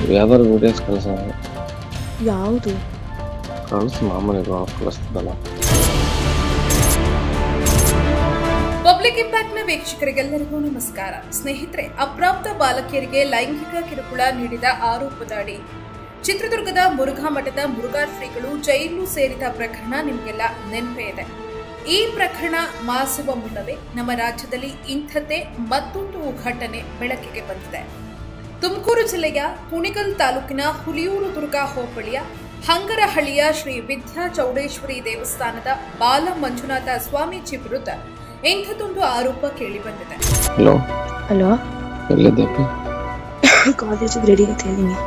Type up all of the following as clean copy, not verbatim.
ಯಾವ್ದಾದ್ರು ವಿಡಿಯೋಸ್ ಕಳಿಸ ಯಾವುದು ಕಳಿಸ್ ಮಾಮೂಲಿ ಕಳಿಸ್ತದಲ್ಲ. ಪಬ್ಲಿಕ್ ಇಂಪ್ಯಾಕ್ಟ್ನ ವೀಕ್ಷಕರಿಗೆಲ್ಲರಿಗೂ ನಮಸ್ಕಾರ. ಸ್ನೇಹಿತರೆ, ಅಪ್ರಾಪ್ತ ಬಾಲಕಿಯರಿಗೆ ಲೈಂಗಿಕ ಕಿರುಕುಳ ನೀಡಿದ ಆರೋಪದಡಿ ಚಿತ್ರದುರ್ಗದ ಮುರುಘಾ ಮಠದ ಮುರುಘಾ ಶ್ರೀಗಳು ಜೈಲು ಸೇರಿದ ಪ್ರಕರಣ ನಿಮಗೆಲ್ಲ ನೆನಪೇ ಇದೆ. ಈ ಪ್ರಕರಣ ಮಾಸುವ ಮುನ್ನವೇ ನಮ್ಮ ರಾಜ್ಯದಲ್ಲಿ ಇಂಥದ್ದೇ ಮತ್ತೊಂದು ಘಟನೆ ಬೆಳಕಿಗೆ ಬಂದಿದೆ. ತುಮಕೂರು ಜಿಲ್ಲೆಯ ಕುಣಿಗಲ್ ತಾಲೂಕಿನ ಹುಲಿಯೂರು ದುರ್ಗ ಹೋಬಳಿಯ ಹಂಗರಹಳ್ಳಿಯ ಶ್ರೀ ವಿದ್ಯಾ ಚೌಡೇಶ್ವರಿ ದೇವಸ್ಥಾನದ ಬಾಲ ಮಂಜುನಾಥ ಸ್ವಾಮೀಜಿ ವಿರುದ್ಧ ಇಂಥದ್ದೊಂದು ಆರೋಪ ಕೇಳಿ ಬಂದಿದೆ. ಹಲೋ, ಎಲ್ಲಿದ್ದೀವಿ? ಕಾಲೇಜಿಗೆ ರೆಡಿ ಅಂತ ಹೇಳಿನಿ.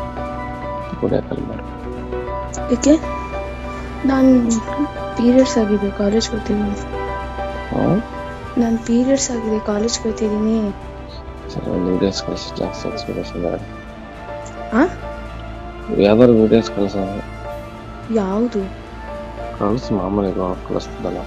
ಯಾಕೆ? ನಾನು ಪೀರಿಯಡ್ಸ್ ಆಗಿದೆ, ಕಾಲೇಜ್ಗೆ ಹೋಗ್ತಿದ್ದೀನಿ. ನಾನು ಪೀರಿಯಡ್ಸ್ ಆಗಿದೆ, ಕಾಲೇಜ್ಗೆ ಹೋಗ್ತಿದ್ದೀನಿ. ವಿಡಿಯೋಸ್ ಕಳಿಸಿ, ಜಾಸ್ತಿ ಎಕ್ಸ್ಪೆಕ್ಟೇಷನ್ ಬೇಡ. ಯಾವ್ದಾದ್ರು ವಿಡಿಯೋಸ್ ಕಳಿಸ ಯಾವುದು ಕಳಿಸ್ ಮಾಮೂಲಿ ಕಳಿಸ್ತದಲ್ಲ.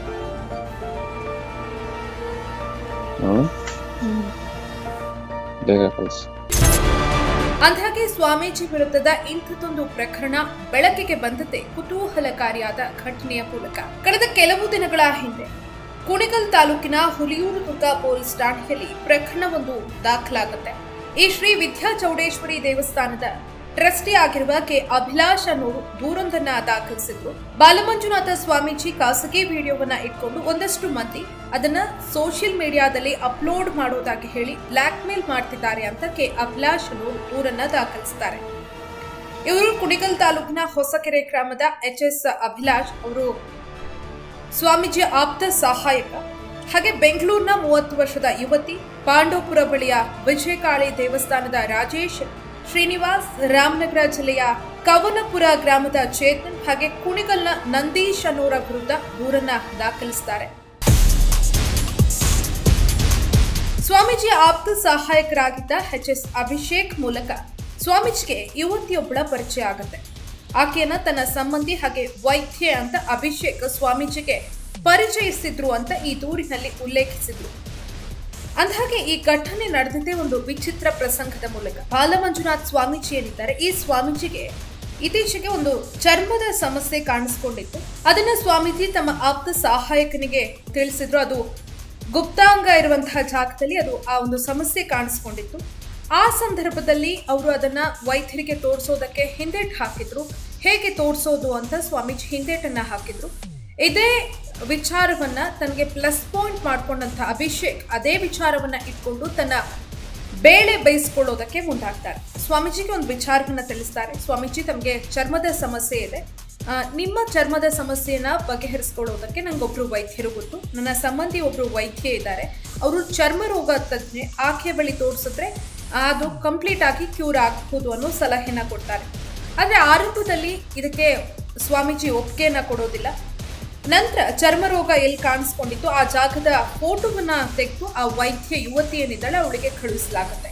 ಬೇಗ ಕಳಿಸಿ. ಅಂದಾಗೆ ಸ್ವಾಮೀಜಿ ವಿರುದ್ಧದ ಇಂಥದ್ದೊಂದು ಪ್ರಕರಣ ಬೆಳಕಿಗೆ ಬಂದತೆ ಕುತೂಹಲಕಾರಿಯಾದ ಘಟನೆಯ ಮೂಲಕ. ಕಳೆದ ಕೆಲವು ದಿನಗಳ ಹಿಂದೆ ಕುಣಿಗಲ್ ತಾಲೂಕಿನ ಹುಲಿಯೂರು ದುರ್ಗ ಪೊಲೀಸ್ ಠಾಣೆಯಲ್ಲಿ ಪ್ರಕರಣವೊಂದು ದಾಖಲಾಗುತ್ತೆ. ಈ ಶ್ರೀ ವಿದ್ಯಾ ಚೌಡೇಶ್ವರಿ ದೇವಸ್ಥಾನದ ಟ್ರಸ್ಟಿ ಆಗಿರುವ ಕೆ ಅಭಿಲಾಷ್ ಅನ್ನೋರು ದೂರೊಂದನ್ನ ದಾಖಲಿಸಿದ್ರು. ಬಾಲಮಂಜುನಾಥ ಸ್ವಾಮೀಜಿ ಖಾಸಗಿ ವಿಡಿಯೋವನ್ನ ಇಟ್ಕೊಂಡು ಒಂದಷ್ಟು ಮಂದಿ ಅದನ್ನ ಸೋಷಿಯಲ್ ಮೀಡಿಯಾದಲ್ಲಿ ಅಪ್ಲೋಡ್ ಮಾಡೋದಾಗಿ ಹೇಳಿ ಬ್ಲಾಕ್ ಮೇಲ್ ಮಾಡ್ತಿದ್ದಾರೆ ಅಂತ ಕೆ ಅಭಿಲಾಷ್ ಅನ್ನೋರು ದೂರನ್ನ ದಾಖಲಿಸಿದ್ದಾರೆ. ಇವರು ಕುಣಿಗಲ್ ತಾಲೂಕಿನ ಹೊಸಕೆರೆ ಗ್ರಾಮದ ಎಚ್ಎಸ್ ಅಭಿಲಾಷ್ ಅವರು ಸ್ವಾಮೀಜಿ ಆಪ್ತ ಸಹಾಯಕ. ಹಾಗೆ ಬೆಂಗಳೂರಿನ 30 ವರ್ಷದ ಯುವತಿ, ಪಾಂಡವಪುರ ಬಳಿಯ ವಿಜಯಕಾಳಿ ದೇವಸ್ಥಾನದ ರಾಜೇಶ್, ಶ್ರೀನಿವಾಸ್, ರಾಮನಗರ ಜಿಲ್ಲೆಯ ಕವನಪುರ ಗ್ರಾಮದ ಚೇತನ್, ಹಾಗೆ ಕುಣಿಗಲ್ನ ನಂದೀಶ್ ಅನ್ನೋರ ವಿರುದ್ಧ ದೂರನ್ನ ದಾಖಲಿಸಿದ್ದಾರೆ. ಸ್ವಾಮೀಜಿ ಆಪ್ತ ಸಹಾಯಕರಾಗಿದ್ದ ಎಚ್ಎಸ್ ಅಭಿಷೇಕ್ ಮೂಲಕ ಸ್ವಾಮೀಜಿಗೆ ಯುವತಿಯೊಬ್ಬಳ ಪರಿಚಯ ಆಗುತ್ತೆ. ಆಕೆಯನ್ನ ತನ್ನ ಸಂಬಂಧಿ ಹಾಗೆ ವೈದ್ಯೆ ಅಂತ ಅಭಿಷೇಕ್ ಸ್ವಾಮೀಜಿಗೆ ಪರಿಚಯಿಸಿದ್ರು ಅಂತ ಈ ದೂರಿನಲ್ಲಿ ಉಲ್ಲೇಖಿಸಿದ್ರು. ಅಂದಹಾಗೆ ಈ ಘಟನೆ ನಡೆದಿದ್ದೇ ಒಂದು ವಿಚಿತ್ರ ಪ್ರಸಂಗದ ಮೂಲಕ. ಬಾಲಮಂಜುನಾಥ್ ಸ್ವಾಮೀಜಿ ಏನಿದ್ದಾರೆ, ಈ ಸ್ವಾಮೀಜಿಗೆ ಇತ್ತೀಚೆಗೆ ಒಂದು ಚರ್ಮದ ಸಮಸ್ಯೆ ಕಾಣಿಸ್ಕೊಂಡಿತ್ತು. ಅದನ್ನ ಸ್ವಾಮೀಜಿ ತಮ್ಮ ಆಪ್ತ ಸಹಾಯಕನಿಗೆ ತಿಳಿಸಿದ್ರು. ಅದು ಗುಪ್ತಾಂಗ ಇರುವಂತಹ ಜಾಗದಲ್ಲಿ ಅದು ಆ ಒಂದು ಸಮಸ್ಯೆ ಕಾಣಿಸ್ಕೊಂಡಿತ್ತು. ಆ ಸಂದರ್ಭದಲ್ಲಿ ಅವರು ಅದನ್ನ ವೈದ್ಯರಿಗೆ ತೋರಿಸೋದಕ್ಕೆ ಹಿಂದೇಟು ಹಾಕಿದ್ರು. ಹೇಗೆ ತೋರಿಸೋದು ಅಂತ ಸ್ವಾಮೀಜಿ ಹಿಂದೇಟನ್ನ ಹಾಕಿದ್ರು. ಇದೇ ವಿಚಾರವನ್ನ ತನಗೆ ಪ್ಲಸ್ ಪಾಯಿಂಟ್ ಮಾಡ್ಕೊಂಡಂತ ಅಭಿಷೇಕ್ ಅದೇ ವಿಚಾರವನ್ನ ಇಟ್ಕೊಂಡು ತನ್ನ ಬೇಳೆ ಬೇಯಿಸ್ಕೊಳ್ಳೋದಕ್ಕೆ ಮುಂದಾಗ್ತಾರೆ. ಸ್ವಾಮೀಜಿಗೆ ಒಂದು ವಿಚಾರವನ್ನ ತಿಳಿಸ್ತಾರೆ. ಸ್ವಾಮೀಜಿ, ತಮಗೆ ಚರ್ಮದ ಸಮಸ್ಯೆ ಇದೆ, ನಿಮ್ಮ ಚರ್ಮದ ಸಮಸ್ಯೆಯನ್ನ ಬಗೆಹರಿಸ್ಕೊಳ್ಳೋದಕ್ಕೆ ನಂಗೊಬ್ರು ವೈದ್ಯರು ಗೊತ್ತು, ನನ್ನ ಸಂಬಂಧಿ ಒಬ್ರು ವೈದ್ಯ ಇದ್ದಾರೆ, ಅವರು ಚರ್ಮ ರೋಗ ತಜ್ಞೆ, ಆಕೆ ಬಳಿ ತೋರಿಸಿದ್ರೆ ಅದು ಕಂಪ್ಲೀಟ್ ಆಗಿ ಕ್ಯೂರ್ ಆಗಬಹುದು ಅನ್ನೋ ಸಲಹೆನ ಕೊಡ್ತಾರೆ. ಆದ್ರೆ ಆರಂಭದಲ್ಲಿ ಇದಕ್ಕೆ ಸ್ವಾಮೀಜಿ ಒಪ್ಪಿಗೆಯನ್ನ ಕೊಡೋದಿಲ್ಲ. ನಂತರ ಚರ್ಮ ರೋಗ ಎಲ್ಲಿ ಕಾಣಿಸ್ಕೊಂಡಿತ್ತು ಆ ಜಾಗದ ಫೋಟೋವನ್ನ ತೆಗೆದು ಆ ವೈದ್ಯ ಯುವತಿ ಏನಿದ್ದಾಳೆ ಅವಳಿಗೆ ಕಳುಹಿಸಲಾಗುತ್ತೆ.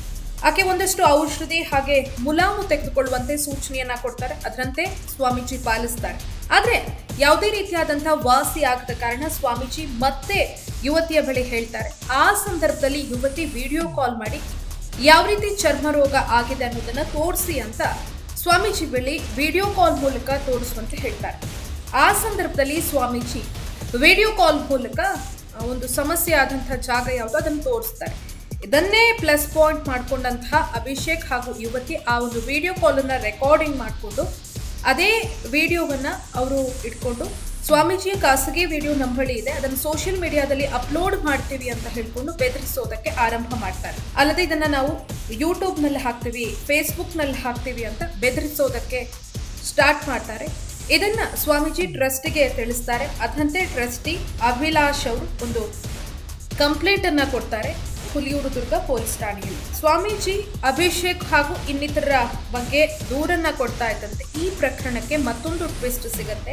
ಆಕೆ ಒಂದಷ್ಟು ಔಷಧಿ ಹಾಗೆ ಮುಲಾಮು ತೆಗೆದುಕೊಳ್ಳುವಂತೆ ಸೂಚನೆಯನ್ನ ಕೊಡ್ತಾರೆ. ಅದರಂತೆ ಸ್ವಾಮೀಜಿ ಪಾಲಿಸ್ತಾರೆ. ಆದ್ರೆ ಯಾವುದೇ ರೀತಿಯಾದಂತಹ ವಾಸಿ ಆಗದ ಕಾರಣ ಸ್ವಾಮೀಜಿ ಮತ್ತೆ ಯುವತಿಯ ಬಳಿ ಹೇಳ್ತಾರೆ. ಆ ಸಂದರ್ಭದಲ್ಲಿ ಯುವತಿ ವಿಡಿಯೋ ಕಾಲ್ ಮಾಡಿ ಯಾವ ರೀತಿ ಚರ್ಮ ರೋಗ ಆಗಿದೆ ಅನ್ನೋದನ್ನ ತೋರಿಸಿ ಅಂತ ಸ್ವಾಮೀಜಿ ಬಳಿ ವಿಡಿಯೋ ಕಾಲ್ ಮೂಲಕ ತೋರಿಸುವಂತೆ ಹೇಳ್ತಾರೆ. ಆ ಸಂದರ್ಭದಲ್ಲಿ ಸ್ವಾಮೀಜಿ ವಿಡಿಯೋ ಕಾಲ್ ಮೂಲಕ ಒಂದು ಸಮಸ್ಯೆ ಆದಂತಹ ಜಾಗ ಯಾವುದು ಅದನ್ನು ತೋರಿಸ್ತಾರೆ. ಇದನ್ನೇ ಪ್ಲಸ್ ಪಾಯಿಂಟ್ ಮಾಡ್ಕೊಂಡಂತಹ ಅಭಿಷೇಕ್ ಹಾಗೂ ಯುವತಿ ಆ ಒಂದು ವಿಡಿಯೋ ಕಾಲ್ ಅನ್ನ ರೆಕಾರ್ಡಿಂಗ್ ಮಾಡಿಕೊಂಡು ಅದೇ ವಿಡಿಯೋವನ್ನ ಅವರು ಇಟ್ಕೊಂಡು ಸ್ವಾಮೀಜಿಯ ಖಾಸಗಿ ವಿಡಿಯೋ ನಮ್ಮ ಬಳಿ ಇದೆ, ಅದನ್ನು ಸೋಷಿಯಲ್ ಮೀಡಿಯಾದಲ್ಲಿ ಅಪ್ಲೋಡ್ ಮಾಡ್ತೀವಿ ಅಂತ ಹೇಳ್ಕೊಂಡು ಬೆದರಿಸೋದಕ್ಕೆ ಆರಂಭ ಮಾಡ್ತಾರೆ. ಅಲ್ಲದೆ ಇದನ್ನ ನಾವು ಯೂಟ್ಯೂಬ್ ನಲ್ಲಿ ಹಾಕ್ತೀವಿ, ಫೇಸ್ಬುಕ್ ನಲ್ಲಿ ಹಾಕ್ತೀವಿ ಅಂತ ಬೆದರಿಸೋದಕ್ಕೆ ಸ್ಟಾರ್ಟ್ ಮಾಡ್ತಾರೆ. ಇದನ್ನ ಸ್ವಾಮೀಜಿ ಟ್ರಸ್ಟಿಗೆ ತಿಳಿಸ್ತಾರೆ. ಅದಂತೆ ಟ್ರಸ್ಟಿ ಅಭಿಲಾಷ್ ಅವರು ಒಂದು ಕಂಪ್ಲೇಂಟ್ ಅನ್ನ ಕೊಡ್ತಾರೆ ಹುಲಿಯೂರು ದುರ್ಗ ಪೊಲೀಸ್ ಠಾಣೆಯಲ್ಲಿ. ಸ್ವಾಮೀಜಿ ಅಭಿಷೇಕ್ ಹಾಗೂ ಇನ್ನಿತರ ಬಗ್ಗೆ ದೂರನ್ನ ಕೊಡ್ತಾ ಇದ್ದಂತೆ ಈ ಪ್ರಕರಣಕ್ಕೆ ಮತ್ತೊಂದು ಟ್ವಿಸ್ಟ್ ಸಿಗತ್ತೆ.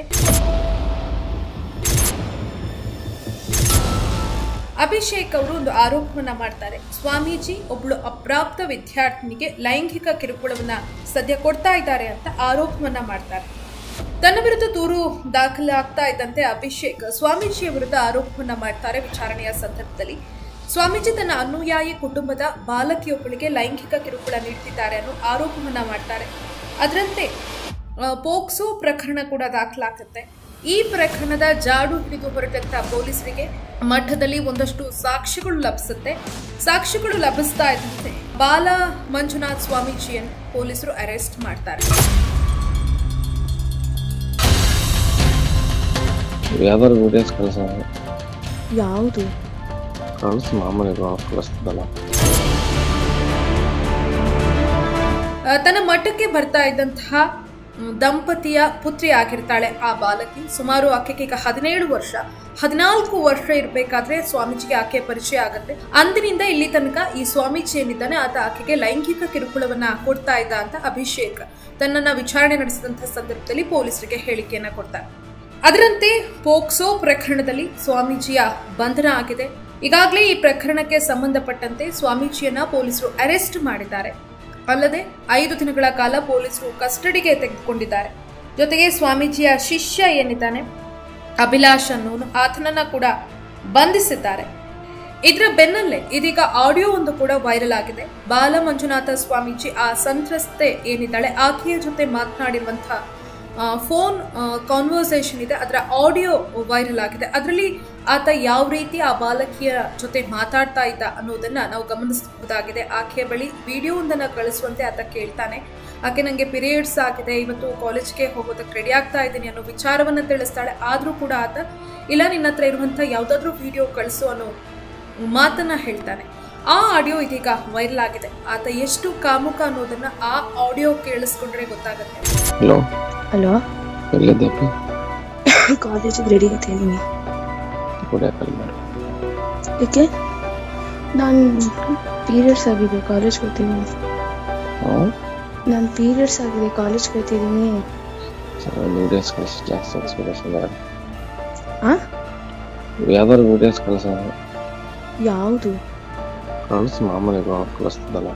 ಅಭಿಷೇಕ್ ಅವರು ಒಂದು ಆರೋಪವನ್ನ ಮಾಡ್ತಾರೆ. ಸ್ವಾಮೀಜಿ ಒಬ್ಳು ಅಪ್ರಾಪ್ತ ವಿದ್ಯಾರ್ಥಿನಿಗೆ ಲೈಂಗಿಕ ಕಿರುಕುಳವನ್ನ ಸದ್ಯ ಕೊಡ್ತಾ ಇದ್ದಾರೆ ಅಂತ ಆರೋಪವನ್ನ ಮಾಡ್ತಾರೆ. ತನ್ನ ವಿರುದ್ಧ ದೂರು ದಾಖಲಾಗ್ತಾ ಇದ್ದಂತೆ ಅಭಿಷೇಕ್ ಸ್ವಾಮೀಜಿಯ ವಿರುದ್ಧ ಆರೋಪವನ್ನ ಮಾಡ್ತಾರೆ. ವಿಚಾರಣೆಯ ಸಂದರ್ಭದಲ್ಲಿ ಸ್ವಾಮೀಜಿ ತನ್ನ ಅನುಯಾಯಿ ಕುಟುಂಬದ ಬಾಲಕಿಯೊಬ್ಬಳಿಗೆ ಲೈಂಗಿಕ ಕಿರುಕುಳ ನೀಡುತ್ತಿದ್ದಾರೆ ಅನ್ನೋ ಆರೋಪವನ್ನ ಮಾಡ್ತಾರೆ. ಅದರಂತೆ ಪೋಕ್ಸೋ ಪ್ರಕರಣ ಕೂಡ ದಾಖಲಾಗುತ್ತೆ. ಈ ಪ್ರಕರಣದ ಜಾಡು ಹಿಡಿದು ಹೊರಟಂತ ಪೊಲೀಸರಿಗೆ ಮಠದಲ್ಲಿ ಒಂದಷ್ಟು ಸಾಕ್ಷ್ಯಗಳು ಲಭಿಸುತ್ತೆ. ಸಾಕ್ಷ್ಯಗಳು ಲಭಿಸ್ತಾ ಇದ್ದಂತೆ ಬಾಲ ಮಂಜುನಾಥ್ ಸ್ವಾಮೀಜಿಯನ್ನು ಪೊಲೀಸರು ಅರೆಸ್ಟ್ ಮಾಡ್ತಾರೆ. ಯಾವ್ದಾದ್ರು ವಿಡಿಯೋಸ್ ಕಳಿಸ ಯಾವುದು ಕಳಿಸ್ ಮಾಮೂಲಿ ಕಳಿಸ್ತದಲ್ಲ. ತನ್ನ ಮಠಕ್ಕೆ ಬರ್ತಾ ಇದ್ದಂತಹ ದಂಪತಿಯ ಪುತ್ರಿ ಆಗಿರ್ತಾಳೆ ಆ ಬಾಲಕಿ. ಸುಮಾರು ಆಕೆಗೆ ಈಗ 17 ವರ್ಷ, 14 ವರ್ಷ ಇರಬೇಕಾದ್ರೆ ಸ್ವಾಮೀಜಿಗೆ ಆಕೆ ಪರಿಚಯ ಆಗುತ್ತೆ. ಅಂದಿನಿಂದ ಇಲ್ಲಿ ತನಕ ಈ ಸ್ವಾಮೀಜಿ ಏನಿದ್ದಾನೆ ಆತ ಆಕೆಗೆ ಲೈಂಗಿಕ ಕಿರುಕುಳವನ್ನ ಕೊಡ್ತಾ ಇದ್ದ ಅಂತ ಅಭಿಷೇಕ್ ತನ್ನನ್ನ ವಿಚಾರಣೆ ನಡೆಸಿದಂತಹ ಸಂದರ್ಭದಲ್ಲಿ ಪೊಲೀಸರಿಗೆ ಹೇಳಿಕೆಯನ್ನ ಕೊಡ್ತಾರೆ. ಅದರಂತೆ ಪೋಕ್ಸೋ ಪ್ರಕರಣದಲ್ಲಿ ಸ್ವಾಮೀಜಿಯ ಬಂಧನ ಆಗಿದೆ. ಈಗಾಗಲೇ ಈ ಪ್ರಕರಣಕ್ಕೆ ಸಂಬಂಧಪಟ್ಟಂತೆ ಸ್ವಾಮೀಜಿಯನ್ನ ಪೊಲೀಸರು ಅರೆಸ್ಟ್ ಮಾಡಿದ್ದಾರೆ. ಅಲ್ಲದೆ 5 ದಿನಗಳ ಕಾಲ ಪೊಲೀಸರು ಕಸ್ಟಡಿಗೆ ತೆಗೆದುಕೊಂಡಿದ್ದಾರೆ. ಜೊತೆಗೆ ಸ್ವಾಮೀಜಿಯ ಶಿಷ್ಯ ಏನಿದ್ದಾನೆ ಅಭಿಲಾಷ್ ಅನ್ನೋನು ಆತನನ್ನ ಕೂಡ ಬಂಧಿಸಿದ್ದಾರೆ. ಇದರ ಬೆನ್ನಲ್ಲೇ ಇದೀಗ ಆಡಿಯೋ ಒಂದು ಕೂಡ ವೈರಲ್ ಆಗಿದೆ. ಬಾಲ ಮಂಜುನಾಥ ಸ್ವಾಮೀಜಿ ಆ ಸಂತ್ರಸ್ತೆ ಏನಿದ್ದಾಳೆ ಆಕೆಯ ಜೊತೆ ಮಾತನಾಡಿರುವಂತಹ ಫೋನ್ ಕಾನ್ವರ್ಸೇಷನ್ ಇದೆ, ಅದರ ಆಡಿಯೋ ವೈರಲ್ ಆಗಿದೆ. ಅದರಲ್ಲಿ ಆತ ಯಾವ ರೀತಿ ಆ ಬಾಲಕಿಯ ಜೊತೆ ಮಾತಾಡ್ತಾ ಇದ್ದ ಅನ್ನೋದನ್ನ ನಾವು ಗಮನಿಸಬಹುದಾಗಿದೆ. ಆಕೆಯ ಬಳಿ ವಿಡಿಯೋವೊಂದನ್ನು ಕಳಿಸುವಂತೆ ಆತ ಕೇಳ್ತಾನೆ. ಆಕೆ ನನಗೆ ಪೀರಿಯಡ್ಸ್ ಆಗಿದೆ, ಇವತ್ತು ಕಾಲೇಜ್ಗೆ ಹೋಗೋದಕ್ಕೆ ರೆಡಿ ಆಗ್ತಾ ಇದ್ದೀನಿ ಅನ್ನೋ ವಿಚಾರವನ್ನ ತಿಳಿಸ್ತಾಳೆ. ಆದ್ರೂ ಕೂಡ ಆತ ಇಲ್ಲ, ನಿನ್ನ ಹತ್ರ ಇರುವಂತ ಯಾವ್ದಾದ್ರು ವಿಡಿಯೋ ಕಳಿಸು ಅನ್ನೋ ಮಾತನ್ನ ಹೇಳ್ತಾನೆ. ಆ ಆಡಿಯೋ ಇದೀಗ ವೈರಲ್ ಆಗಿದೆ. ಆತ ಎಷ್ಟು ಕಾಮುಕ ಅನ್ನೋದನ್ನ ಆ ಆಡಿಯೋ ಕೇಳಿಸ್ಕೊಂಡ್ರೆ ಗೊತ್ತಾಗುತ್ತೆ. ಹಲೋ, ಎಲ್ಲಿದ್ದೀವಿ? ಕಾಲೇಜಿಗೆ ರೆಡಿ ಆಗ್ತಿದ್ದೀನಿ. ಏಕೆ? ನಾನು ಪೀರಿಯಡ್ಸ್ ಆಗಿದೆ, ಕಾಲೇಜ್ಗೆ ಹೋಗ್ತಿದ್ದೀನಿ. ನಾನು ಪೀರಿಯಡ್ಸ್ ಆಗಿದೆ, ಕಾಲೇಜ್ಗೆ ಹೋಗ್ತಿದ್ದೀನಿ. ವಿಡಿಯೋಸ್ ಕಳಿಸಿ, ಜಾಸ್ತಿ ಎಕ್ಸ್ಪೀರಿಯನ್ಸ್ ಬೇಡ. ಯಾವ್ದಾದ್ರು ವಿಡಿಯೋಸ್ ಕಳಿಸ. ಯಾವುದು ಕಳಿಸ್ ಮಾಮೂಲಿ ಕಳಿಸ್ತದಲ್ಲ.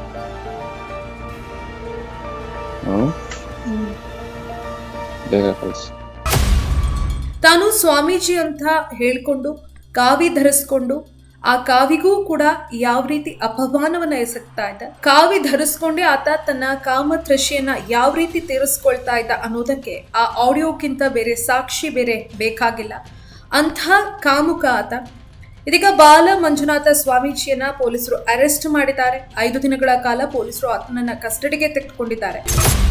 ಬೇಗ ಕಳಿಸಿ. ತಾನು ಸ್ವಾಮೀಜಿ ಅಂತ ಹೇಳ್ಕೊಂಡು ಕಾವಿ ಧರಿಸ್ಕೊಂಡು ಆ ಕಾವಿಗೂ ಕೂಡ ಯಾವ ರೀತಿ ಅಪಮಾನವನ್ನ ಎಸಗ್ತಾ ಇದ್ದ, ಕಾವಿ ಧರಿಸ್ಕೊಂಡೆ ಆತ ತನ್ನ ಕಾಮತೃಷಿಯನ್ನ ಯಾವ ರೀತಿ ತೀರಿಸ್ಕೊಳ್ತಾ ಇದ್ದ ಅನ್ನೋದಕ್ಕೆ ಆ ಆಡಿಯೋಕ್ಕಿಂತ ಬೇರೆ ಸಾಕ್ಷಿ ಬೇರೆ ಬೇಕಾಗಿಲ್ಲ. ಅಂಥ ಕಾಮುಕ ಆತ. ಇದೀಗ ಬಾಲ ಮಂಜುನಾಥ ಸ್ವಾಮೀಜಿಯನ್ನ ಪೊಲೀಸರು ಅರೆಸ್ಟ್ ಮಾಡಿದ್ದಾರೆ. 5 ದಿನಗಳ ಕಾಲ ಪೊಲೀಸರು ಆತನನ್ನ ಕಸ್ಟಡಿಗೆ ತೆಗೆದುಕೊಂಡಿದ್ದಾರೆ.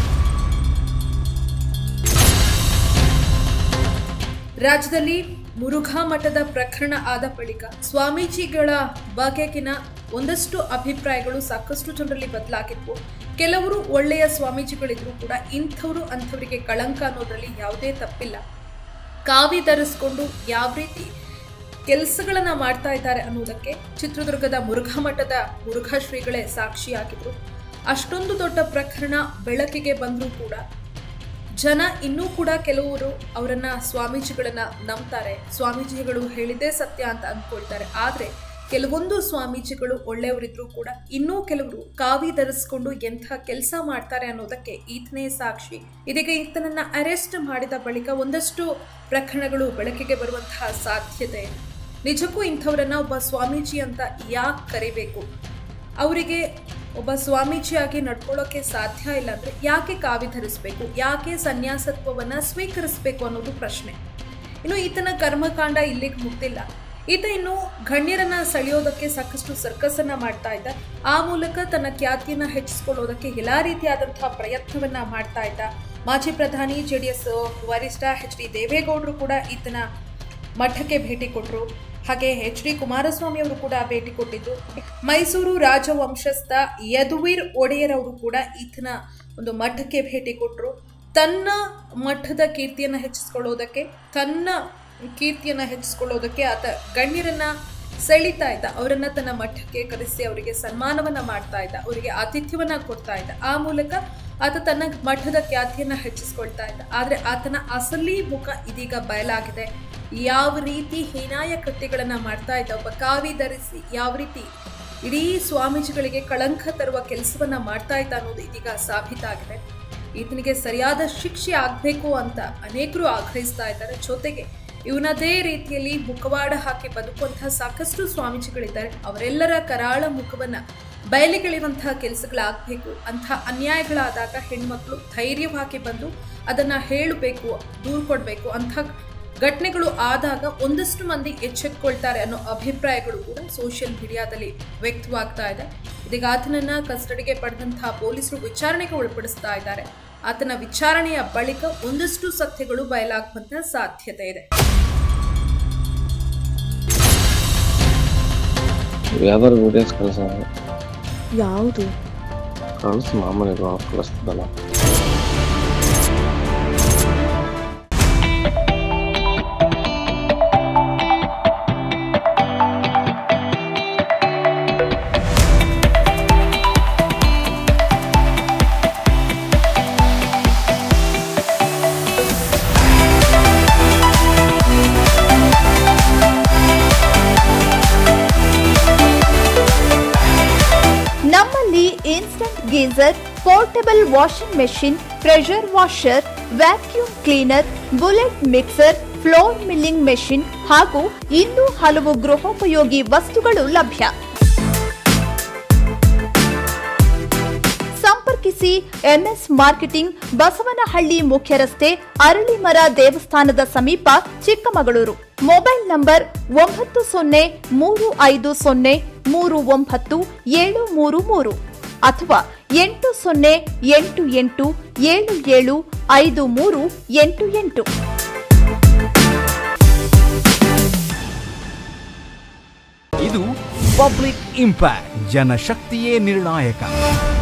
ರಾಜ್ಯದಲ್ಲಿ ಮುರುಘಾ ಮಠದ ಪ್ರಕರಣ ಆದ ಬಳಿಕ ಸ್ವಾಮೀಜಿಗಳ ಬಗೆಗಿನ ಒಂದಷ್ಟು ಅಭಿಪ್ರಾಯಗಳು ಸಾಕಷ್ಟು ಜನರಲ್ಲಿ ಬದಲಾಗಿದ್ವು. ಕೆಲವರು ಒಳ್ಳೆಯ ಸ್ವಾಮೀಜಿಗಳಿದ್ರು ಕೂಡ ಇಂಥವರು ಅಂಥವರಿಗೆ ಕಳಂಕ ಅನ್ನೋದ್ರಲ್ಲಿ ಯಾವುದೇ ತಪ್ಪಿಲ್ಲ. ಕಾವಿ ಧರಿಸ್ಕೊಂಡು ಯಾವ ರೀತಿ ಕೆಲಸಗಳನ್ನ ಮಾಡ್ತಾ ಇದ್ದಾರೆ ಅನ್ನೋದಕ್ಕೆ ಚಿತ್ರದುರ್ಗದ ಮುರುಘಾ ಮಠದ ಮುರುಘಾ ಶ್ರೀಗಳೇ ಸಾಕ್ಷಿಯಾಗಿದ್ರು. ಅಷ್ಟೊಂದು ದೊಡ್ಡ ಪ್ರಕರಣ ಬೆಳಕಿಗೆ ಬಂದರೂ ಕೂಡ ಜನ ಇನ್ನೂ ಕೂಡ ಕೆಲವರು ಅವರನ್ನ ಸ್ವಾಮೀಜಿಗಳನ್ನ ನಂಬ್ತಾರೆ. ಸ್ವಾಮೀಜಿಗಳು ಹೇಳಿದ್ದೇ ಸತ್ಯ ಅಂತ ಅಂದ್ಕೊಳ್ತಾರೆ. ಆದ್ರೆ ಕೆಲವೊಂದು ಸ್ವಾಮೀಜಿಗಳು ಒಳ್ಳೆಯವರಿದ್ರು ಕೂಡ ಇನ್ನೂ ಕೆಲವರು ಕಾವಿ ಧರಿಸ್ಕೊಂಡು ಎಂಥ ಕೆಲಸ ಮಾಡ್ತಾರೆ ಅನ್ನೋದಕ್ಕೆ ಈತನೇ ಸಾಕ್ಷಿ. ಇದೀಗ ಈತನನ್ನ ಅರೆಸ್ಟ್ ಮಾಡಿದ ಬಳಿಕ ಒಂದಷ್ಟು ಪ್ರಕರಣಗಳು ಬೆಳಕಿಗೆ ಬರುವಂತಹ ಸಾಧ್ಯತೆ. ನಿಜಕ್ಕೂ ಇಂಥವರನ್ನ ಒಬ್ಬ ಸ್ವಾಮೀಜಿ ಅಂತ ಯಾಕೆ ಕರಿಬೇಕು? ಅವರಿಗೆ ಒಬ್ಬ ಸ್ವಾಮೀಜಿಯಾಗಿ ನಡ್ಕೊಳ್ಳೋಕೆ ಸಾಧ್ಯ ಇಲ್ಲ ಅಂದ್ರೆ ಯಾಕೆ ಕಾವಿ ಧರಿಸಬೇಕು? ಯಾಕೆ ಸನ್ಯಾಸತ್ವವನ್ನ ಸ್ವೀಕರಿಸಬೇಕು ಅನ್ನೋದು ಪ್ರಶ್ನೆ. ಇನ್ನು ಈತನ ಕರ್ಮಕಾಂಡ ಇಲ್ಲಿಗೆ ಮುಗ್ದಿಲ್ಲ. ಈತ ಇನ್ನು ಗಣ್ಯರನ್ನ ಸೆಳೆಯೋದಕ್ಕೆ ಸಾಕಷ್ಟು ಸರ್ಕಸ್ ಅನ್ನ ಮಾಡ್ತಾ ಇದ್ದ. ಆ ಮೂಲಕ ತನ್ನ ಖ್ಯಾತಿಯನ್ನ ಹೆಚ್ಚಿಸಿಕೊಳ್ಳೋದಕ್ಕೆ ಎಲ್ಲಾ ರೀತಿಯಾದಂತಹ ಪ್ರಯತ್ನವನ್ನ ಮಾಡ್ತಾ ಇದ್ದ. ಮಾಜಿ ಪ್ರಧಾನಿ JDS ವರಿಷ್ಠ HD ದೇವೇಗೌಡರು ಕೂಡ ಈತನ ಮಠಕ್ಕೆ ಭೇಟಿ ಕೊಟ್ಟರು. ಹಾಗೆ HD ಕುಮಾರಸ್ವಾಮಿ ಅವರು ಕೂಡ ಭೇಟಿ ಕೊಟ್ಟಿದ್ದು. ಮೈಸೂರು ರಾಜವಂಶಸ್ಥ ಯದುವೀರ್ ಒಡೆಯರ್ ಅವರು ಕೂಡ ಈತನ ಒಂದು ಮಠಕ್ಕೆ ಭೇಟಿ ಕೊಟ್ಟರು. ತನ್ನ ಮಠದ ಕೀರ್ತಿಯನ್ನ ಹೆಚ್ಚಿಸಿಕೊಳ್ಳೋದಕ್ಕೆ ಆತ ಗಣ್ಯರನ್ನ ಸೆಳಿತಾ ಇದ್ದ. ಅವರನ್ನ ತನ್ನ ಮಠಕ್ಕೆ ಕರೆಸಿ ಅವರಿಗೆ ಸನ್ಮಾನವನ್ನ ಮಾಡ್ತಾ ಇದ್ದ, ಅವರಿಗೆ ಆತಿಥ್ಯವನ್ನ ಕೊಡ್ತಾ ಇದ್ದ. ಆ ಮೂಲಕ ಆತ ತನ್ನ ಮಠದ ಖ್ಯಾತಿಯನ್ನ ಹೆಚ್ಚಿಸ್ಕೊಳ್ತಾ ಇದ್ದ. ಆದ್ರೆ ಆತನ ಅಸಲಿ ಮುಖ ಇದೀಗ ಬಯಲಾಗಿದೆ. ಯಾವ ರೀತಿ ಹೀನಾಯ ಕೃತ್ಯಗಳನ್ನ ಮಾಡ್ತಾ ಇದ್ದ, ಒಬ್ಬ ಕಾವಿ ಧರಿಸಿ ಯಾವ ರೀತಿ ಇಡೀ ಸ್ವಾಮೀಜಿಗಳಿಗೆ ಕಳಂಕ ತರುವ ಕೆಲಸವನ್ನ ಮಾಡ್ತಾ ಇದ್ದ ಅನ್ನೋದು ಇದೀಗ ಸಾಬೀತಾಗಿದೆ. ಈತನಿಗೆ ಸರಿಯಾದ ಶಿಕ್ಷೆ ಆಗ್ಬೇಕು ಅಂತ ಅನೇಕರು ಆಗ್ರಹಿಸ್ತಾ ಇದ್ದಾರೆ. ಜೊತೆಗೆ ಇವನದೇ ರೀತಿಯಲ್ಲಿ ಮುಖವಾಡ ಹಾಕಿ ಬದುಕುವಂತಹ ಸಾಕಷ್ಟು ಸ್ವಾಮೀಜಿಗಳಿದ್ದಾರೆ. ಅವರೆಲ್ಲರ ಕರಾಳ ಮುಖವನ್ನ ಬಯಲಿಗೆಳೆಯುವಂತಹ ಕೆಲಸಗಳಾಗಬೇಕು. ಅಂತಹ ಅನ್ಯಾಯಗಳಾದಾಗ ಹೆಣ್ಮಕ್ಳು ಧೈರ್ಯವಾಗಿ ಬಂದು ಅದನ್ನ ಹೇಳಬೇಕು, ದೂರು ಕೊಡಬೇಕು. ಅಂತಹ ಘಟನೆಗಳು ಆದಾಗ ಒಂದಷ್ಟು ಮಂದಿ ಎಚ್ಚೆತ್ತುಕೊಳ್ತಾರೆ ಅನ್ನೋ ಅಭಿಪ್ರಾಯಗಳು ಕೂಡ ಸೋಷಿಯಲ್ ಮೀಡಿಯಾದಲ್ಲಿ ವ್ಯಕ್ತವಾಗ್ತಾ ಇದೆ. ಇದೀಗ ಆತನನ್ನ ಕಸ್ಟಡಿಗೆ ಪಡೆದಂತಹ ಪೊಲೀಸರು ವಿಚಾರಣೆಗೆ ಒಳಪಡಿಸ್ತಾ ಇದ್ದಾರೆ. ಆತನ ವಿಚಾರಣೆಯ ಬಳಿಕ ಒಂದಷ್ಟು ಸತ್ಯಗಳು ಬಯಲಾಗುವಂತಹ ಸಾಧ್ಯತೆ ಇದೆ. ಯಾವ್ದಾದ್ರು ವಿಡಿಯೋಸ್ ಕಳಿಸ ಯಾವುದು ಕಳಿಸು, ಮಾಮೂಲಿ ಕಳಿಸ್ತದಲ್ಲ. Instant geyser, portable washing machine, pressure washer, vacuum cleaner, bullet mixer, floor milling machine ಹಾಗೂ ಇನ್ನೂ ಹಲವು ಗೃಹೋಪಯೋಗಿ ವಸ್ತುಗಳು ಲಭ್ಯ. ಸಂಪರ್ಕಿಸಿ ಎಂಎಸ್ ಮಾರ್ಕೆಟಿಂಗ್, ಬಸವನಹಳ್ಳಿ ಮುಖ್ಯ ರಸ್ತೆ, ಅರಳಿಮರ ದೇವಸ್ಥಾನದ ಸಮೀಪ, ಚಿಕ್ಕಮಗಳೂರು. ಮೊಬೈಲ್ ನಂಬರ್ 9030397733 ಅಥವಾ 8088775388. ಇದು ಪಬ್ಲಿಕ್ ಇಂಪ್ಯಾಕ್ಟ್, ಜನಶಕ್ತಿಯೇ ನಿರ್ಣಾಯಕ.